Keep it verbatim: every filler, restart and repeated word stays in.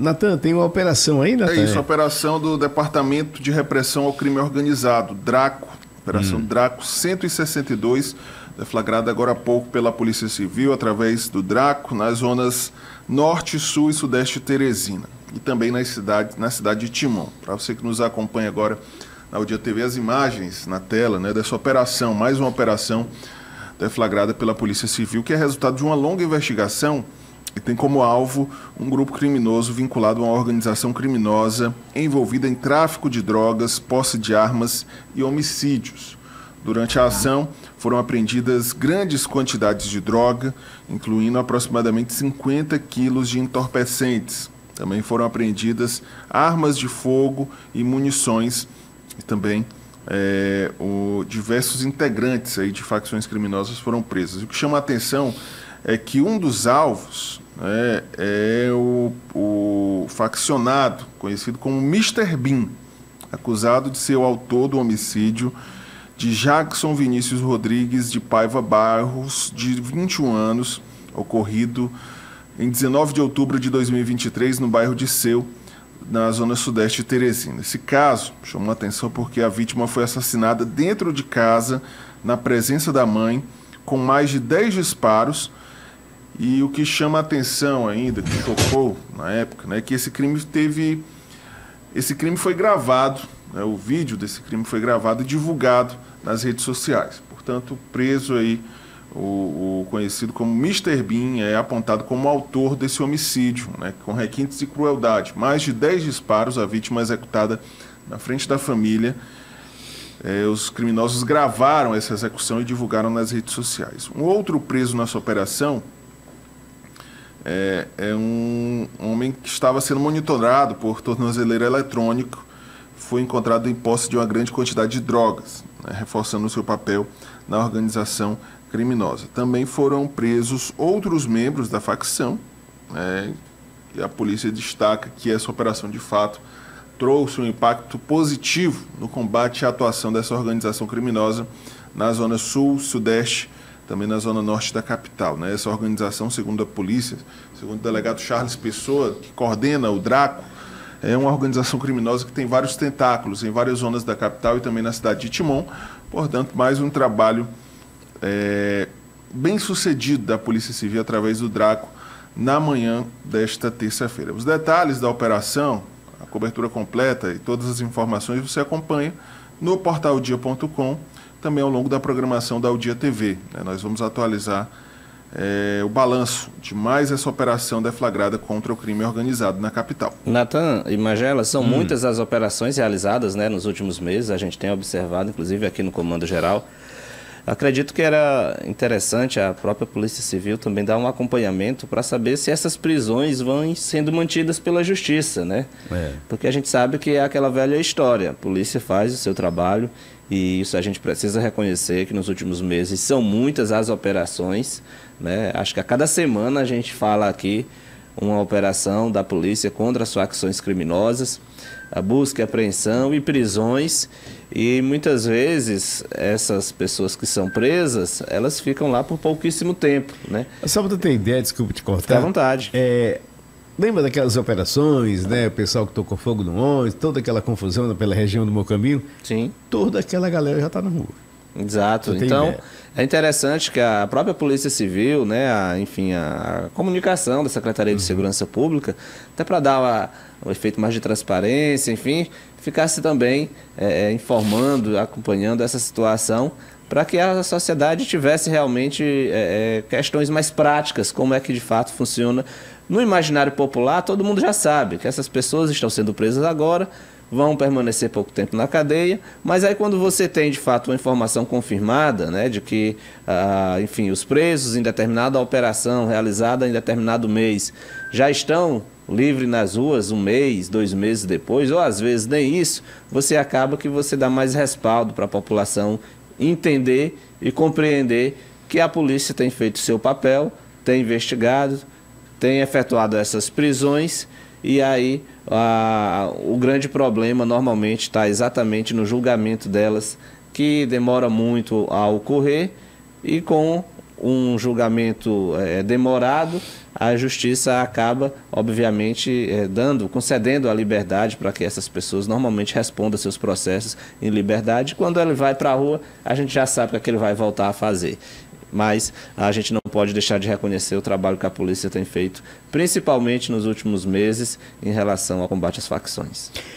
Natan, tem uma operação aí, Natan? É isso, a operação do Departamento de Repressão ao Crime Organizado, DRACO, Operação hum. DRACO cento e sessenta e dois, deflagrada agora há pouco pela Polícia Civil, através do DRACO, nas zonas Norte, Sul e Sudeste de Teresina, e também na cidade, na cidade de Timon. Para você que nos acompanha agora na Audia T V, as imagens na tela, né, dessa operação, mais uma operação deflagrada pela Polícia Civil, que é resultado de uma longa investigação e tem como alvo um grupo criminoso vinculado a uma organização criminosa envolvida em tráfico de drogas, posse de armas e homicídios. Durante a ação, foram apreendidas grandes quantidades de droga, incluindo aproximadamente cinquenta quilos de entorpecentes. Também foram apreendidas armas de fogo e munições, e também é, o, diversos integrantes aí de facções criminosas foram presos. O que chama a atenção é que um dos alvos é, é o, o faccionado, conhecido como mister Bean, acusado de ser o autor do homicídio de Jackson Vinícius Rodrigues de Paiva Barros, de vinte e um anos, ocorrido em dezenove de outubro de dois mil e vinte e três, no bairro de Seu, na zona sudeste de Teresina. Esse caso chamou a atenção porque a vítima foi assassinada dentro de casa, na presença da mãe, com mais de dez disparos. E o que chama a atenção ainda, que chocou na época, né, é que esse crime teve... Esse crime foi gravado, né, o vídeo desse crime foi gravado e divulgado nas redes sociais. Portanto, preso aí o, o conhecido como mister Bean é apontado como autor desse homicídio, né, com requintes de crueldade. Mais de dez disparos, a vítima executada na frente da família. É, os criminosos gravaram essa execução e divulgaram nas redes sociais. Um outro preso nessa operação é, é um homem que estava sendo monitorado por tornozeleiro eletrônico. Foi encontrado em posse de uma grande quantidade de drogas, né, reforçando o seu papel na organização criminosa. Também foram presos outros membros da facção, né, e a polícia destaca que essa operação, de fato, trouxe um impacto positivo no combate à atuação dessa organização criminosa na zona sul, sudeste, também na zona norte da capital. Né? Essa organização, segundo a polícia, segundo o delegado Charles Pessoa, que coordena o DRACO, é uma organização criminosa que tem vários tentáculos em várias zonas da capital e também na cidade de Timon. Portanto, mais um trabalho é, bem sucedido da Polícia Civil através do DRACO na manhã desta terça-feira. Os detalhes da operação, a cobertura completa e todas as informações você acompanha no portal dia ponto com, também ao longo da programação da Audia T V. Né? Nós vamos atualizar É, o balanço de mais essa operação deflagrada contra o crime organizado na capital. Natan e Magela, são hum. muitas as operações realizadas, né, nos últimos meses, a gente tem observado, inclusive aqui no Comando Geral. Acredito que era interessante a própria Polícia Civil também dar um acompanhamento para saber se essas prisões vão sendo mantidas pela Justiça, né? É. Porque a gente sabe que é aquela velha história, a polícia faz o seu trabalho e isso a gente precisa reconhecer que nos últimos meses são muitas as operações, né? Acho que a cada semana a gente fala aqui uma operação da polícia contra as facções criminosas, a busca, apreensão e prisões, e muitas vezes essas pessoas que são presas, elas ficam lá por pouquíssimo tempo, né? Só para ter ideia, desculpa te cortar. Fique à vontade. É, lembra daquelas operações, né? O pessoal que tocou fogo no ônibus, toda aquela confusão pela região do Mocambinho? Sim. Toda aquela galera já está na rua. Exato. Então, ideia. É interessante que a própria Polícia Civil, né, a, enfim, a, a comunicação da Secretaria de Segurança Pública, até para dar uma, um efeito mais de transparência, enfim, ficasse também é, informando, acompanhando essa situação, para que a sociedade tivesse realmente é, questões mais práticas, como é que de fato funciona. No imaginário popular, todo mundo já sabe que essas pessoas estão sendo presas agora, vão permanecer pouco tempo na cadeia, mas aí quando você tem de fato uma informação confirmada, né, de que, ah, enfim, os presos em determinada operação realizada em determinado mês já estão livres nas ruas um mês, dois meses depois, ou às vezes nem isso, você acaba que você dá mais respaldo para a população entender e compreender que a polícia tem feito seu papel, tem investigado, tem efetuado essas prisões. E aí a, o grande problema normalmente está exatamente no julgamento delas, que demora muito a ocorrer, e com um julgamento é, demorado, a justiça acaba, obviamente, é, dando, concedendo a liberdade para que essas pessoas normalmente respondam seus processos em liberdade. Quando ele vai para a rua, a gente já sabe o que ele vai voltar a fazer. Mas a gente não pode deixar de reconhecer o trabalho que a polícia tem feito, principalmente nos últimos meses, em relação ao combate às facções.